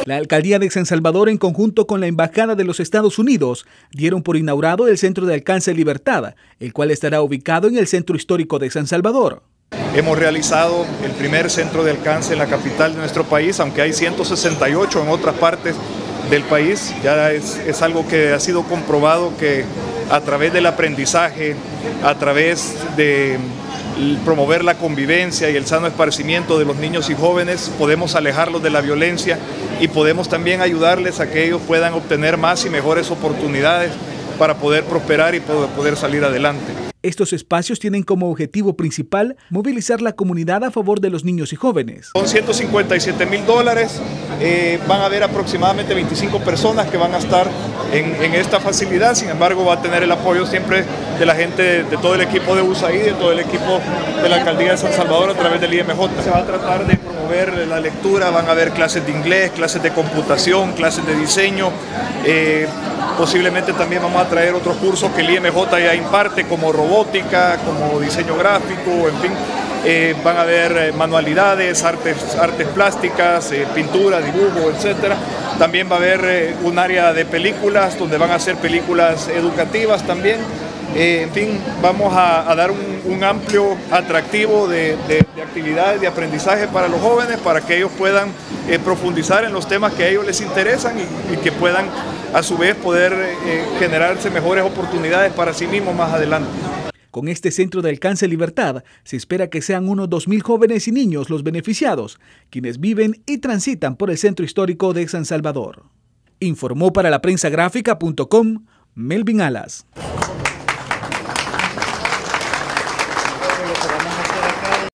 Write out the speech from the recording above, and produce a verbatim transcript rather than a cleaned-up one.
La Alcaldía de San Salvador, en conjunto con la Embajada de los Estados Unidos, dieron por inaugurado el Centro de Alcance Libertad, el cual estará ubicado en el Centro Histórico de San Salvador. Hemos realizado el primer centro de alcance en la capital de nuestro país, aunque hay ciento sesenta y ocho en otras partes del país. Ya es, es algo que ha sido comprobado que a través del aprendizaje, a través de promover la convivencia y el sano esparcimiento de los niños y jóvenes, podemos alejarlos de la violencia y podemos también ayudarles a que ellos puedan obtener más y mejores oportunidades para poder prosperar y poder salir adelante. Estos espacios tienen como objetivo principal movilizar la comunidad a favor de los niños y jóvenes. Son ciento cincuenta y siete mil dólares, eh, van a haber aproximadamente veinticinco personas que van a estar en, en esta facilidad. Sin embargo, va a tener el apoyo siempre de la gente, de, de todo el equipo de U S A I D, de todo el equipo de la Alcaldía de San Salvador a través del I M J. Se va a tratar de promover la lectura, van a haber clases de inglés, clases de computación, clases de diseño. Eh, Posiblemente también vamos a traer otros cursos que el I M J ya imparte, como robótica, como diseño gráfico, en fin. Eh, van a haber eh, manualidades, artes, artes plásticas, eh, pintura, dibujo, etcétera. También va a haber eh, un área de películas, donde van a hacer películas educativas también. Eh, en fin, vamos a, a dar un, un amplio atractivo de, de, de actividades, de aprendizaje para los jóvenes, para que ellos puedan eh, profundizar en los temas que a ellos les interesan y, y que puedan a su vez poder eh, generarse mejores oportunidades para sí mismos más adelante. Con este Centro de Alcance Libertad, se espera que sean unos dos mil jóvenes y niños los beneficiados, quienes viven y transitan por el Centro Histórico de San Salvador. Informó para la prensa gráfica punto com Melvin Alas.